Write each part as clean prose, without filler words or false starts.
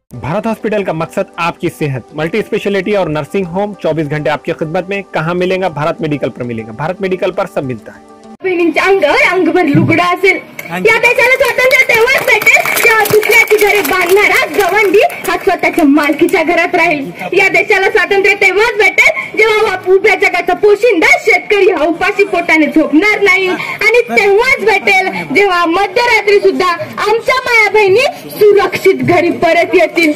Bharat hospital का मकसद आपकी सेहत, मल्टी स्पेशलिटी और नर्सिंग होम 24 घंटे आपकी खिदमत में। कहाँ मिलेगा? भारत मेडिकल पर मिलेगा। भारत मेडिकल पर सब मिलता है। बहिणींच्या अंगावर अंगभर लुगडं असेल, या देशाला स्वातंत्र्य तेव्हाच भेटेल जेव्हा दुसऱ्याची घरे बांधणारा गवंडी हा स्वतःच्या मालकीच्या घरात राहील। या देशाला स्वातंत्र्य तेव्हाच भेटेल जेव्हा उभ्या जगाचा पोशिंदा शेतकरी हा उपाशी पोटाने झोपणार नाही, आणि तेव्हाच भेटेल जेव्हा मध्यरात्री सुद्धा आमच्या माया बहिणी सुरक्षित घरी परत येतील।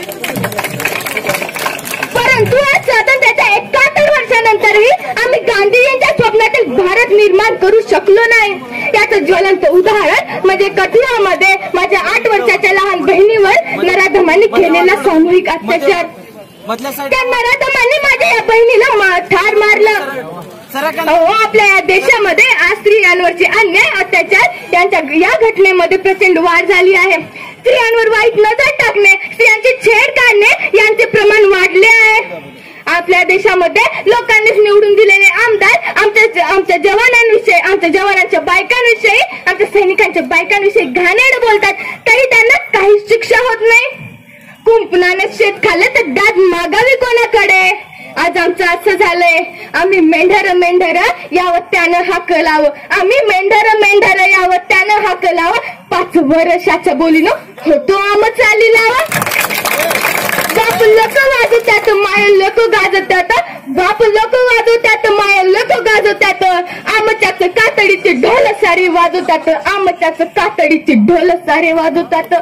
परंतु आज स्वातंत्र्याच्या 71 वर्षानंतरही आम्ही गांधीजींच्या स्वप्नातील भारत निर्माण करू शकलो नाही। याचं ज्वलंत उदाहरण म्हणजे कठुआमध्ये माझ्या 8 वर्षाच्या लहान बहिणीवर नराधमांनी केलेला सामूहिक अत्याचार। त्या नराधमांनी माझ्या या बहिणीला ठार मारलं। आपल्या या देशामध्ये आज स्त्रियांवरचे अन्याय, अत्याचार या घटनेमध्ये प्रचंड वाढ झाली आहे। स्त्रियांवर वाईट नजर टाकणे, स्त्रियांची छेड काढणे यांचे प्रमाण वाढले आहे। आपल्या देशामध्ये लोकांनीच निवडून दिलेले आमदार आमच्या जवानांविषयी, आमच्या जवानांच्या बायकांविषयी, आमच्या सैनिकांच्या बायकांविषयी घाणेरडं बोलतात, तरी त्यांना काही शिक्षा होत नाही। कुंपणाने शेत खाल्लं तर दाद मागावी कोणाकडे? आज आमचं असं झालंय, आम्ही मेंढर यावं त्यानं हाक लावं, आम्ही मेंढर यावं त्यानं हाक लावं। 5 वर्षाच्या बोलीनं होतो आम चाली लावा। बाप लोक वाजवतात, माय लोक गाजवतात, बाप लोक वाजवतात, माय लोक गाजवतात। आमच्याच कातडीचे ढोल सारे वाजवतात, आमच्याच कातडीचे ढोल सारे वाजवतात।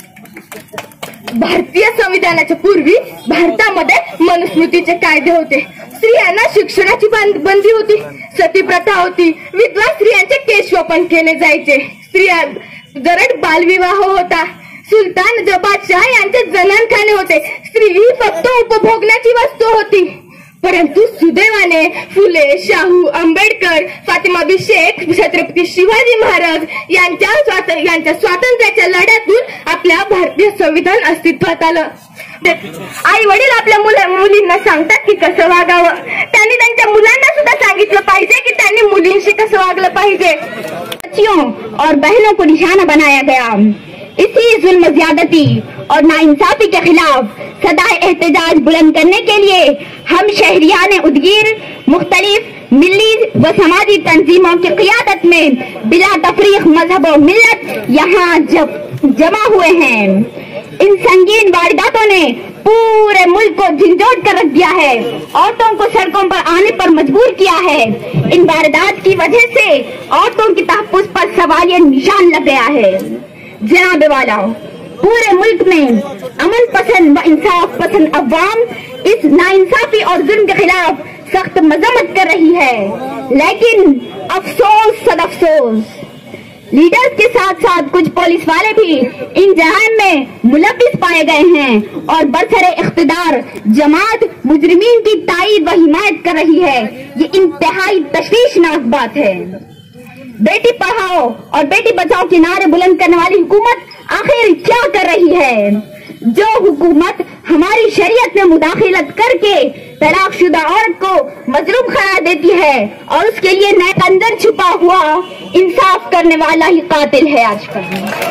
भारतीय संविधानाच्या पूर्वी भारतामध्ये मनुस्मृतीचे कायदे होते। स्त्रियांना शिक्षणाची बंदी होती, सती प्रथा होती, विधवा स्त्रियांचे केशवपन केले जायचे, स्त्रिया जरड बालविवाह होता, सुलतान जबादशाह यांचे जनानखाने होते, स्त्री ही फक्त उपभोगण्याची वस्तू होती। परंतु सुदैवाने फुले, शाहू, आंबेडकर, फातिमाबी शेख, छत्रपती शिवाजी महाराज यांच्या स्वातंत्र्याच्या लढ्यातून आपल्या भारतीय संविधान अस्तित्वात आलं। आई वडील आपल्या मुलींना सांगतात की कसं वागावं, त्यांनी त्यांच्या मुलांना सुद्धा सांगितलं पाहिजे की त्यांनी मुलींशी कसं वागलं पाहिजे। बच्चियों और बहनों को निशाना बनाया गया। इसी जुल्म, ज्यादती और नाइंसाफी के खिलाफ सदाए एहतजाज बुलंद करने के लिए हम शहरियान उदगीर मुख्तलिफ मिली व समाजी तंजीमों की क़ियादत में बिला तफरीक मजहब और मिल्लत यहाँ जमा हुए हैं। इन संगीन वारदातों ने पूरे मुल्क को झंझोड़ कर रख दिया है, औरतों को सड़कों पर आने पर मजबूर किया है। इन वारदात की वजह से औरतों की तहफ़्फ़ुज़ पर सवालिया निशान लग गया है। जनाब वाला, पूरे मुल्क में अमन पसंद व इंसाफ पसंद अवाम इस नाइंसाफी और जुल्म के खिलाफ सख्त मजम्मत कर रही है, लेकिन अफसोस सदअफसोस लीडर्स के साथ साथ कुछ पुलिस वाले भी इन जराइम में मुलव्विस पाए गए हैं और बरसरे इख्तिदार जमात मुजरिमीन की ताईद व हिमायत कर रही है। ये इंतहाई तशवीशनाक बात है। बेटी पढ़ाओ और बेटी बचाओ के नारे बुलंद करने वाली हुकूमत आखिर क्या कर रही है? जो हुकूमत हमारी शरीयत में मुदाखिलत करके तलाकशुदा औरत को मजलूम करार देती है और उसके लिए नए अंदर छुपा हुआ इंसाफ करने वाला ही कातिल है आजकल।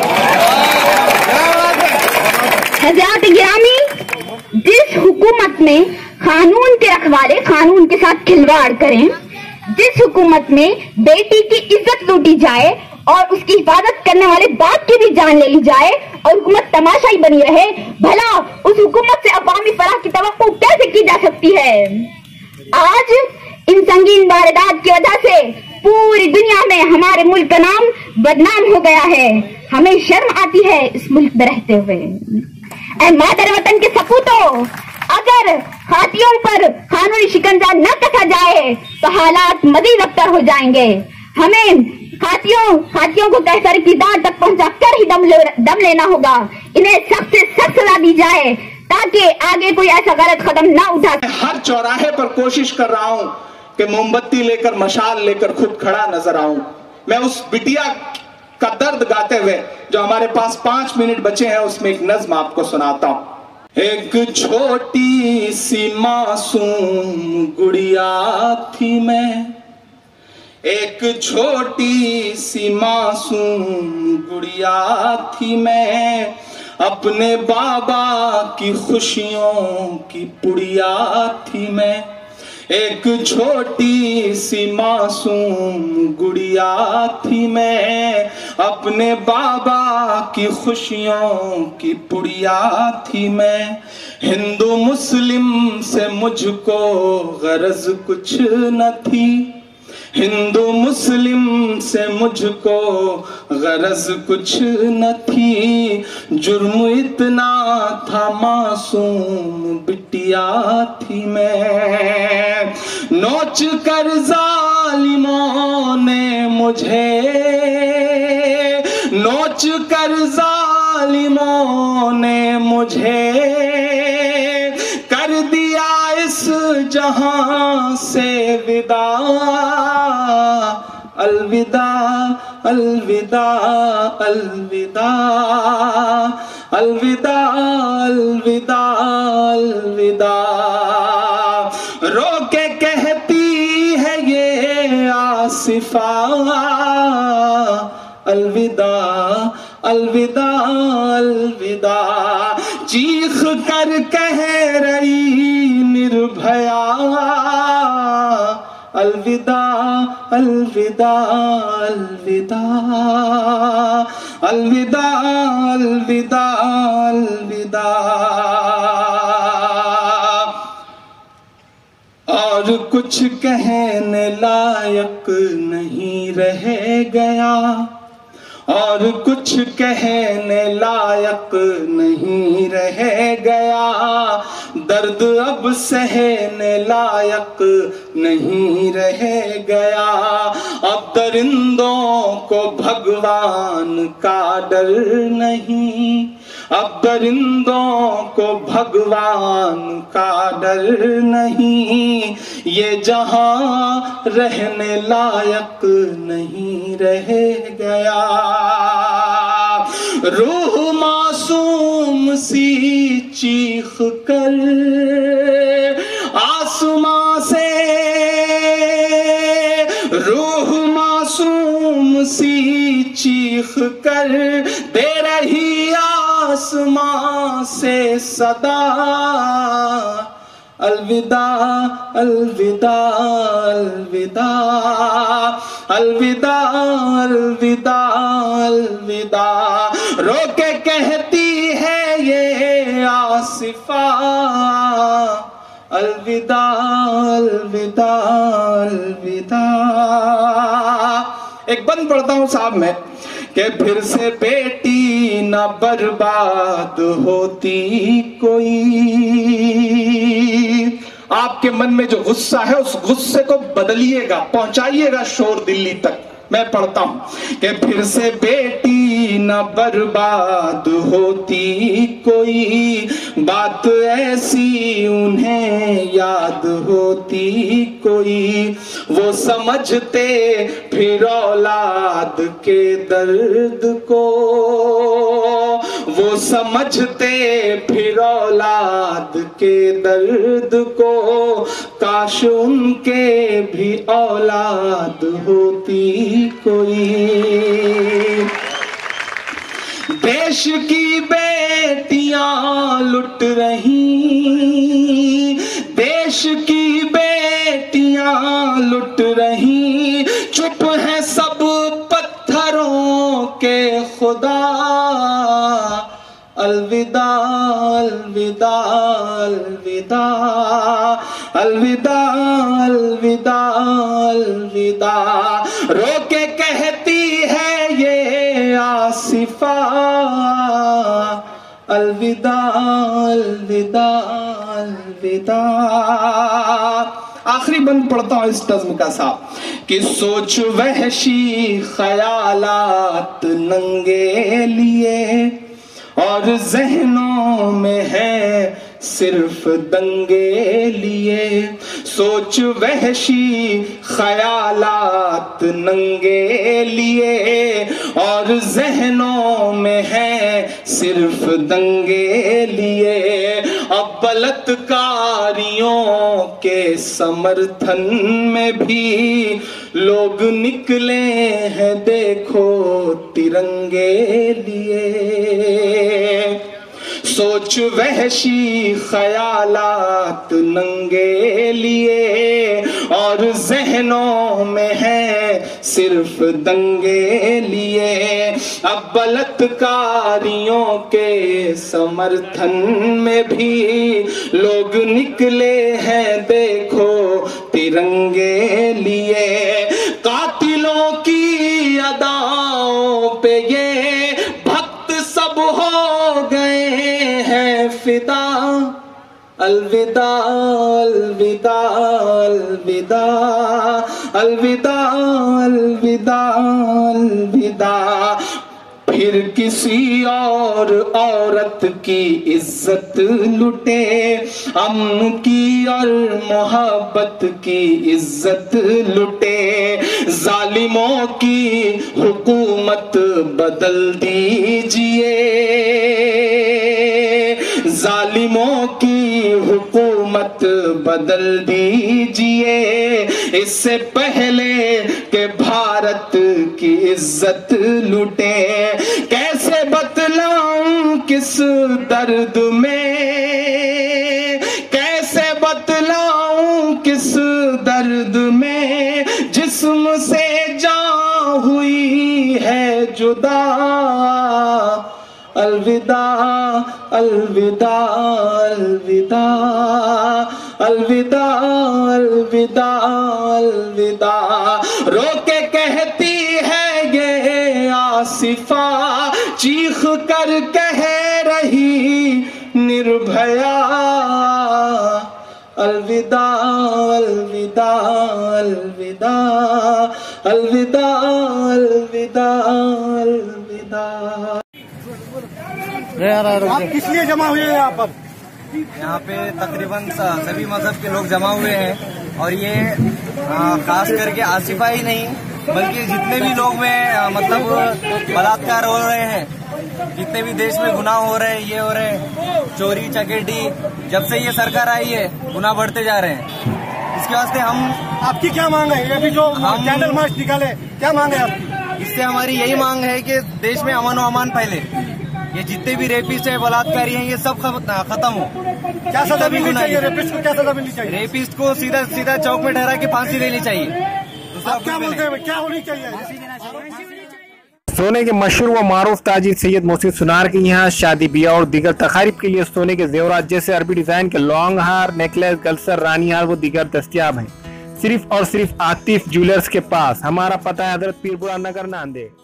हज़रात गिरामी, जिस हुकूमत में कानून के रखवाले कानून के साथ खिलवाड़ करें, जिस हुकूमत में बेटी की इज्जत लूटी जाए और उसकी हिफाजत करने वाले बाप की भी जान ले ली जाए और हुकूमत तमाशाई बनी रहे, भला उस हुकूमत से अवामी फलाह की तवक्को कैसे की जा सकती है? आज इन संगीन वारदात की वजह से पूरी दुनिया में हमारे मुल्क का नाम बदनाम हो गया है। हमें शर्म आती है इस मुल्क में रहते हुए। ऐ मादर वतन के सपूतों, अगर हाथियों पर कानूनी शिकंजा न कसा जाए तो हालात मजीद अबतर हो जाएंगे। हमें हाथियों को कहकर की दांत तक पहुंचा कर ही दम लेना होगा। इन्हें सख्त से सख्त सजा दी जाए ताकि आगे कोई ऐसा गलत कदम ना उठा। हर चौराहे पर कोशिश कर रहा हूं कि मोमबत्ती लेकर, मशाल लेकर खुद खड़ा नजर आऊं। मैं उस बिटिया का दर्द गाते हुए जो हमारे पास 5 मिनट बचे हैं उसमें एक नज्म आपको सुनाता हूं। एक छोटी सी मासूम गुड़िया थी मैं, एक छोटी सी मासूम गुड़िया थी मैं, اپنے بابا کی خوشیوں کی پڑیا تھی میں، ایک چھوٹی سی معصوم گڑیا تھی میں، اپنے بابا کی خوشیوں کی پڑیا تھی میں، ہندو مسلم سے مجھ کو غرض کچھ نہ تھی، ہندو مسلم سے مجھ کو غرض کچھ نہ تھی، جرم اتنا تھا معصوم بٹیا تھی میں، نوچ کر ظالموں نے مجھے، نوچ کر ظالموں نے مجھے کر دیا اس جہاں سے وداع، الوداع الوداع الوداع الوداع الوداع الوداع، رو کے کہتی ہے یہ آصفہ، الوداع الوداع الوداع، چیخ کر کہہ رہی نربھیا، الوداع الوداع الوداع الوداع الوداع الوداع، اور کچھ کہنے لائق نہیں رہ گیا، اور کچھ کہنے لائق نہیں رہ گیا، درد اب سہنے لائق نہیں رہ گیا، اب درندوں کو بھگوان کا ڈر نہیں، اب درندوں کو بھگوان کا ڈر نہیں، یہ جہاں رہنے لائق نہیں رہ گیا، روح معصوم سی چیخ کر آسماں سے، روح معصوم سی چیخ کر دے رہی آسماں سے صدا، الوداع الوداع الوداع الوداع الوداع الوداع، رو کے کہتی ہے یہ آصفہ، الوداع الوداع الوداع۔ ایک بند پڑھتا ہوں صاحب میں کہ پھر سے بیٹی نہ برباد ہوتی کوئی، آپ کے من میں جو غصہ ہے اس غصے کو بدلیے گا، پہنچائیے گا شور دلی تک۔ میں پڑھتا ہوں کہ پھر سے بیٹی نہ برباد ہوتی کوئی، بات ایسی انہیں یاد ہوتی کوئی، وہ سمجھتے پھر اولاد کے درد کو، وہ سمجھتے پھر اولاد کے درد کو، کاش ان کے بھی اولاد ہوتی کوئی، دیش کی بیٹیاں لٹ رہی، دیش کی بیٹیاں لٹ رہی، چپ ہیں سب پتھروں کے خدا، الوداع الوداع الوداع الوداع الوداع الوداع، رو کے کہتی ہے یہ آصفہ، الوداع الوداع الوداع۔ آخری بند پڑھتا ہوں اس نظم کا صاحب کہ سوچ وحشی خیالات ننگے لیے، اور ذہنوں میں ہے صرف دنگے لیے، سوچ وحشی خیالات ننگے لیے، اور ذہنوں میں ہے صرف دنگے لیے، اب بلاتکاریوں کے سمرتھن میں بھی لوگ نکلے ہیں دیکھو ترنگے لیے۔ सोच वहशी ख्यालात नंगे लिए और जहनों में है सिर्फ दंगे लिए। अब बलात्कारियों के समर्थन में भी लोग निकले हैं देखो तिरंगे लिए। कातिलों की अदाओं पे ये भक्त सब हो गए हैं फिदा। अलविदा अलविदा अलविदा अलविदा अलविदा अलविदा। फिर किसी और औरत की इज्जत लुटे, अमन की और मोहब्बत की इज्जत लुटे। जालिमों की हुकूमत बदल दीजिए, जालिमों की हुकूमत बदल दीजिए। इससे पहले कि भारत की इज्जत लुटे। कैसे बतलाऊं किस दर्द में, कैसे बतलाऊं किस दर्द में, जिस्म से जान हुई है जुदा। अलविदा अलविदा अलविदा अलविदा अलविदा अलविदा। रो के कहती है ये आसिफा, चीख कर कह रही निर्भया। अलविदा अलविदा अलविदा अलविदा अलविदा अलविदा। आप किस लिए जमा हुए हैं यहाँ पर? यहाँ पे तकरीबन सभी मजहब के लोग जमा हुए हैं और ये खास करके आसिफा ही नहीं बल्कि जितने भी लोग में मतलब बलात्कार हो रहे हैं, जितने भी देश में गुनाह हो रहे हैं, ये हो रहे हैं, चोरी चकेटी, जब से ये सरकार आई है गुनाह बढ़ते जा रहे हैं। इसके वास्ते हम, आपकी क्या मांग है? ये भी जो हम कैंडल मार्च निकाले, क्या मांग है आपकी? इससे हमारी यही मांग है कि देश में अमन व अमान फैले, ये जितने भी रेपिस्ट है बलात्कारी हैं ये सब खत्म हो। क्या सजा मिलनी चाहिए? रेपिस्ट को क्या सजा मिलनी चाहिए? रेपिस्ट को सीधा सीधा चौक में ठहरा के फांसी देनी चाहिए। आप क्या बोलते हैं, क्या होनी चाहिए? सोने के मशहूर व मारूफ ताजिर सैयद मोहसिन सुनार के यहाँ शादी ब्याह और दीगर तकारीब के लिए सोने के जेवरात जैसे अरबी डिजाइन के लॉन्ग हार, नेकलेस, गलसर, रानी हार व दीगर दस्तियाब हैं सिर्फ और सिर्फ आतिफ ज्वेलर्स के पास। हमारा पता है हजरत पीरपुरा नगर, नांदेड़।